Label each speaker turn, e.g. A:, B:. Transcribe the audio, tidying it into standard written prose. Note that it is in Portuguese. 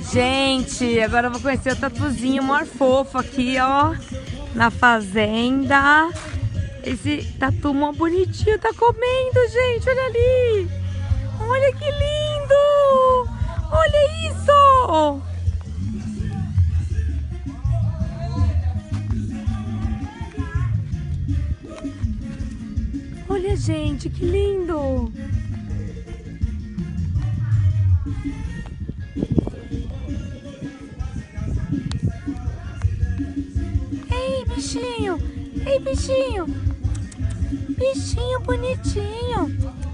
A: Gente, agora eu vou conhecer o tatuzinho maior fofo aqui, ó, na fazenda. Esse tatu mó bonitinho tá comendo, gente, olha ali. Olha que lindo! Olha isso! Olha, gente, que lindo! Ei, bichinho! Ei, bichinho! Bichinho bonitinho!